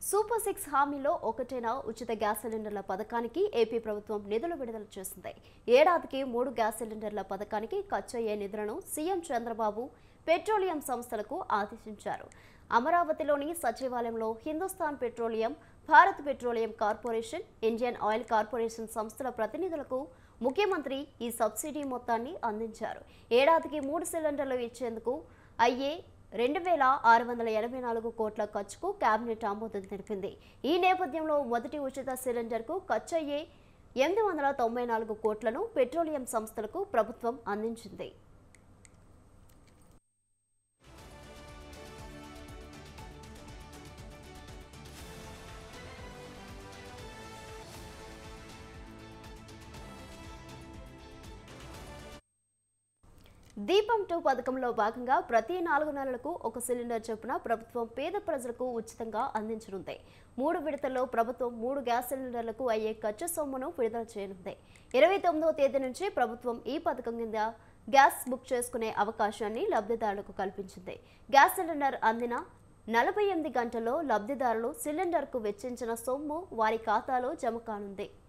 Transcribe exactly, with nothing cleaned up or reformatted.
Super six హామీలో ఒకటైన ఉచిత గ్యాస్ సిలిండర్ల పథకానికి ఏపీ ప్రభుత్వం నిధులు విడుదల చేసింది. ఏడాదికి మూడు గ్యాస్ సిలిండర్ల పథకానికి ఖర్చయ్యే నిధులను సీఎం చంద్రబాబు పెట్రోలియం సంస్థలకు ఆదేశించారు. అమరావతిలోని సచివాలయంలో Hindustan petroleum, Bharat petroleum corporation, Indian oil corporation సంస్థల ప్రతినిధులకు ముఖ్యమంత్రి ఈ సబ్సిడీ మొత్తాన్ని అందించారు. ఏడాదికి మూడు సిలిండర్లు ఇచ్చేందుకు అయ్యే రెండు వేల ఆరు వందల ఎనభై నాలుగు కోట్ల ఖర్చుకు కేబినెట్ ఆమోదం తెలిపింది. ఈ నేపథ్యంలో మొదటి ఉచిత సిలిండర్కు ఖర్చయ్యే ఎనిమిది వందల తొంభై నాలుగు కోట్లను పెట్రోలియం సంస్థలకు ప్రభుత్వం అందించింది. దీపం టూ పథకంలో భాగంగా ప్రతి నాలుగు నెలలకు ఒక సిలిండర్ చొప్పున ప్రభుత్వం పేద ప్రజలకు ఉచితంగా అందించనుంది. మూడు విడతల్లో ప్రభుత్వం మూడు గ్యాస్ సిలిండర్లకు అయ్యే ఖర్చు సొమ్మును విడుదల చేయనుంది. ఇరవై తొమ్మిదవ తేదీ నుంచి ప్రభుత్వం ఈ పథకం కింద గ్యాస్ బుక్ చేసుకునే అవకాశాన్ని లబ్ధిదారులకు కల్పించింది. గ్యాస్ సిలిండర్ అందిన నలభై ఎనిమిది గంటల్లో లబ్ధిదారులు సిలిండర్కు వెచ్చించిన సొమ్ము వారి ఖాతాలో జమ కానుంది.